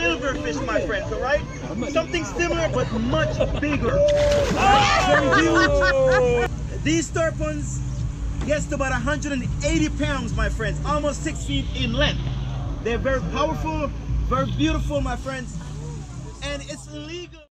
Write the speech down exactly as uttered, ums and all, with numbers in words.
silverfish, my friends, all right? Something similar, but much bigger. Oh! These tarpons gets to about one hundred eighty pounds, my friends, almost six feet in length. They're very powerful, very beautiful, my friends, and it's illegal.